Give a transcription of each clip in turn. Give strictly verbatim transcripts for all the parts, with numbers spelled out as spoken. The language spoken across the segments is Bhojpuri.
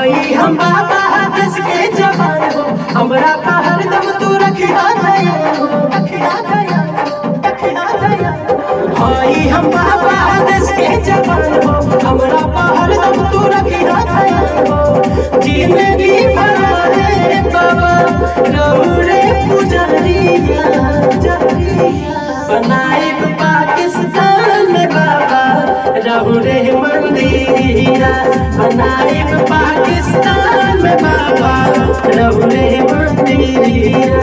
हाई हम बाबा दस के जवान हो, हमरा का हरदम तू रखिया दया हो, रखिया दया रखिया दया। हाई हम बाबा दस के जवान हो, हमरा का हरदम तू रखिया दया हो। जिंदगी भर रे बाबा रहू रे पुजारिया पुजारिया। बनाइब पाकिस्तान में बाबा रहू रे मंदिरिया, बनाइब पाकिस्तान में बाबा रहू रे मंदिरिया।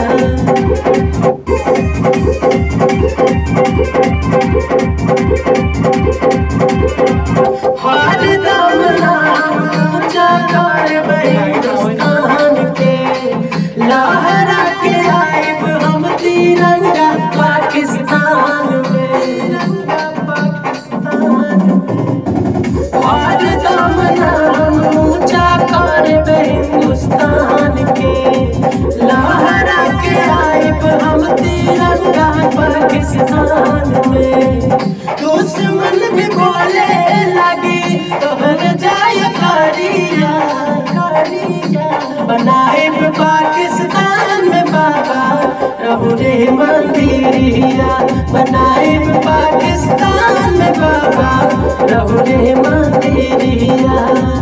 हर दम नाम ऊंचा करबै हिंदुस्तान के, लहरा के आइब हम तिरंगा पाकिस्तान में, तिरंगा पाकिस्तान में। हर दम नाम ऊंचा करबै हिंदुस्तान के, लहरा के आइब हम तिरंगा पाकिस्तान में। दुश्मन भी बोले लगी तोहर जाय करिया करिया। बनाइब पाकिस्तान में बाबा रहू रे मंदिरिया, बनाइब पाकिस्तान में बाबा रहू रे मंदिरिया।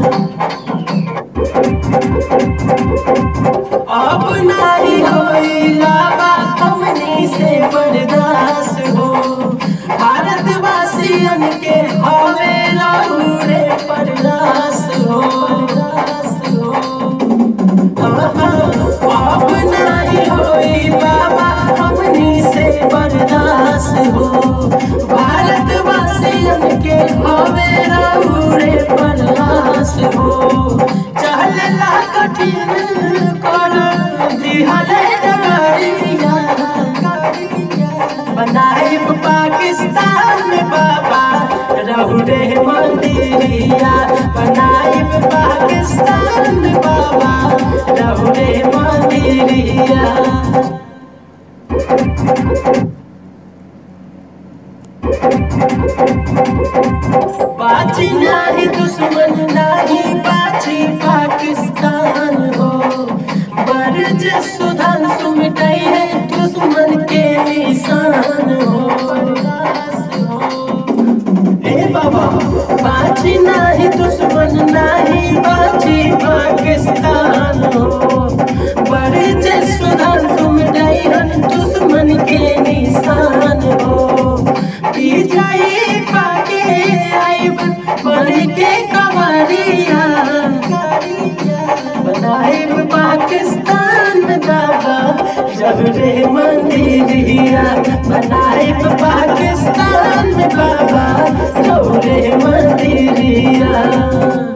अब नहीं होइला बा हमनी से बर्दाश्त हो, भारतवासियन के हवे रहू रे प्रयास हो, प्रयास हो। अब नहीं होई बाबा हमनी से बर्दाश्त हो, भारतवासियन के हवे रहू रे प्रयास हो। चलला कठिन कर दिहले डगरिया, बनाइब पाकिस्तान में बाबा रहू रे मंदिरिया, बनाइब पाकिस्तान में बाबा रहू रे मंदिरिया। बाची नाही दुश्मन नाही बाची पाकिस्तान हो, बरज सुधान सुमिटाई है दुश्मन के निशान हो। ए बाबा बाची नाही दुश्मन नाही बाची पाकिस्तान हो, बरज सुधान सुमिटाई है दुश्मन के निशान हो। विजयी पाके आइब बन के कंवरिया, बनाइब पाकिस्तान में बाबा रहू रे मंदिरिया, बनाइब पाकिस्तान में बाबा रहू रे मंदिरिया।